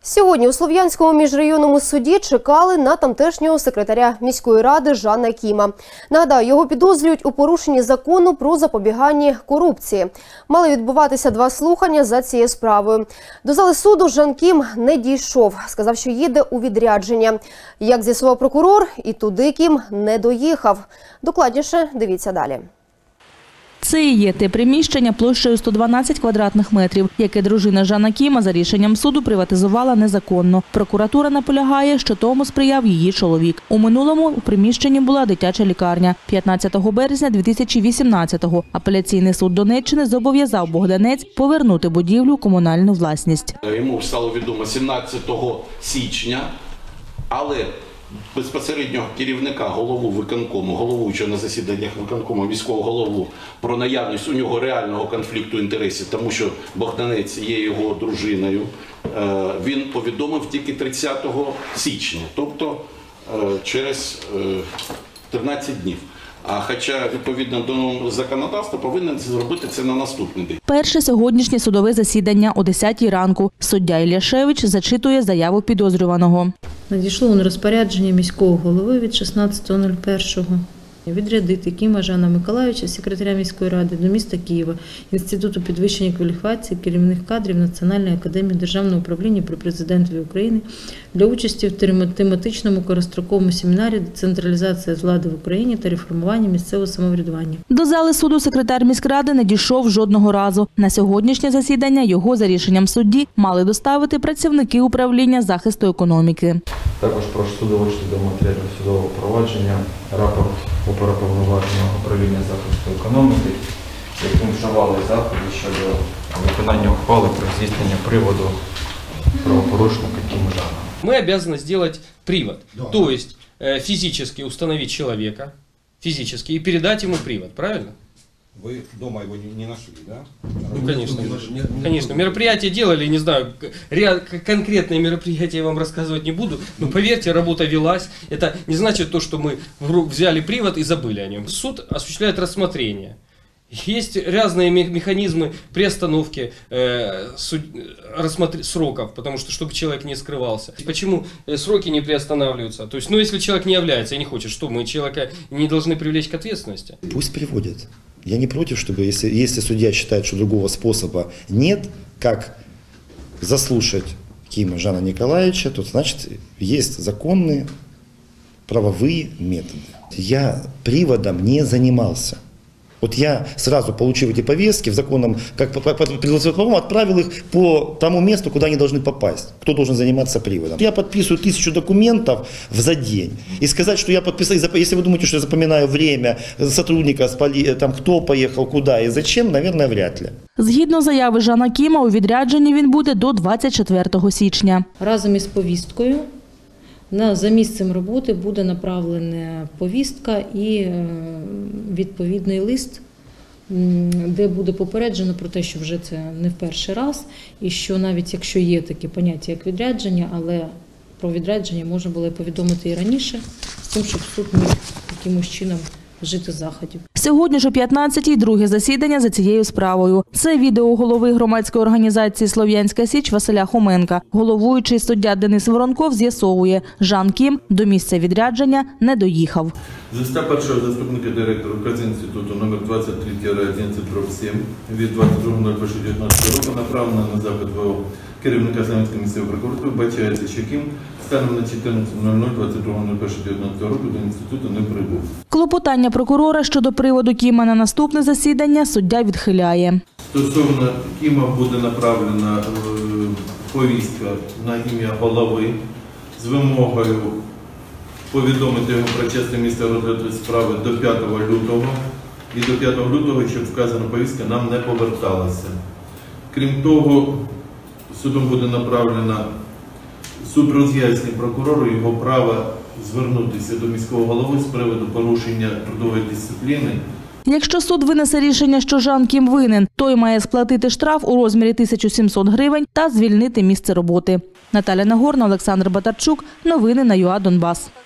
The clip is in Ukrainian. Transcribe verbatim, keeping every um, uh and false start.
Сьогодні у Слов'янському міжрайонному суді чекали на тамтешнього секретаря міської ради Жана Кіма. Нагадаю, його підозрюють у порушенні закону про запобігання корупції. Мали відбуватися два слухання за цією справою. До зали суду Жан Кім не дійшов. Сказав, що їде у відрядження. Як з'ясував прокурор, і туди Кім не доїхав. Докладніше дивіться далі. Це і є те приміщення площею сто дванадцять квадратних метрів, яке дружина Жана Кіма за рішенням суду приватизувала незаконно. Прокуратура наполягає, що тому сприяв її чоловік. У минулому у приміщенні була дитяча лікарня. п'ятнадцятого березня дві тисячі вісімнадцятого апеляційний суд Донеччини зобов'язав Богданець повернути будівлю у комунальну власність. Йому стало відомо сімнадцятого січня, але безпосередньо керівника, голову виконкому, головуючого на засіданнях виконкому, міського голову, про наявність у нього реального конфлікту інтересів, тому що Богданець є його дружиною, він повідомив тільки тридцятого січня, тобто через тринадцять днів. А хоча, відповідно до законодавства, повинен зробити це на наступний день. Перше сьогоднішнє судове засідання о десятій ранку. Суддя Ільяшевич зачитує заяву підозрюваного. Надійшло розпорядження міського голови від шістнадцятого лютого першого відрядити Кіма Жана Миколайовича, секретаря міської ради, до міста Києва, Інституту підвищення кваліфікації керівних кадрів Національної академії державного управління при президентові України для участі в тематичному короткостроковому семінарі «Децентралізація влади в Україні та реформування місцевого самоврядування». До зали суду секретар міськради не дійшов жодного разу. На сьогоднішнє засідання його за рішенням судді мали доставити працівники управління захисту економіки. Також прошу суду вручити до матеріалів судового провадження рапорт оперуповноваженого управління захисту економіки, яким вживали заходи щодо виконання ухвали про здійснення приводу правопорушника Кіма Жана. Мы обязаны сделать привод, да. То есть э, физически установить человека, физически, и передать ему привод, правильно? Вы дома его не, не нашли, да? Ну, конечно, не, не, конечно. Мероприятие делали, не знаю, конкретные мероприятия я вам рассказывать не буду, но поверьте, работа велась. Это не значит то, что мы взяли привод и забыли о нем. Суд осуществляет рассмотрение. Есть разные механизмы приостановки э, суд, сроков, потому что чтобы человек не скрывался. Почему сроки не приостанавливаются? То есть, ну, если человек не является и не хочет, что мы человека не должны привлечь к ответственности? Пусть приводят. Я не против, чтобы, если, если судья считает, что другого способа нет, как заслушать Кима Жана Николаевича, то значит есть законные правовые методы. Я приводом не занимался. Вот я сразу, получив эти повестки, в законном, как по, отправил их по тому месту, куда они должны попасть. Кто должен заниматься приводом. Я подписываю тысячу документов за день. И сказать, что я подписал, если вы думаете, что я запоминаю время сотрудника, там, кто поехал, куда и зачем, наверное, вряд ли. Згідно заяви Жана Кіма, у відрядженні він буде до двадцять четвертого січня. Разом із повісткою на, за місцем роботи буде направлена повістка і відповідний лист, де буде попереджено про те, що вже це не в перший раз, і що навіть якщо є таке поняття, як відрядження, але про відрядження можна було повідомити і раніше, з тим, щоб суд міг якимось чином вжити заходів. Сьогодні ж о п'ятнадцятій друге засідання за цією справою. Це відео голови громадської організації «Слов'янська Січ» Василя Хоменка. Головуючий суддя Денис Воронков з'ясовує, Жан Кім до місця відрядження не доїхав. З листа першого заступника директора Укрзінституту номер двадцять три одинадцять сім від двадцять другого лютого дві тисячі дев'ятнадцятого року направлено на запит ВО керівника Слов'янської місцевої прокуратури вбачається, що Кім станом на чотирнадцяте нуль нуль двадцять другого лютого дві тисячі дев'ятнадцятого року до інституту не прибув. Клопотання прокурора щодо приводу Кіма на наступне засідання суддя відхиляє. Стосовно Кіма буде направлена повістка на ім'я голови з вимогою повідомити його про чесне місце розгляду справи до п'ятого лютого. І до п'ятого лютого, щоб вказана повістка нам не поверталася. Крім того, судом буде направлена суд роз'яснює прокурору його право звернутися до міського голови з приводу порушення трудової дисципліни. Якщо суд винесе рішення, що Жан Кім винен, той має сплатити штраф у розмірі тисяча сімсот гривень та звільнити місце роботи. Наталя Нагорна, Олександр Батарчук. Новини на ЮА Донбас.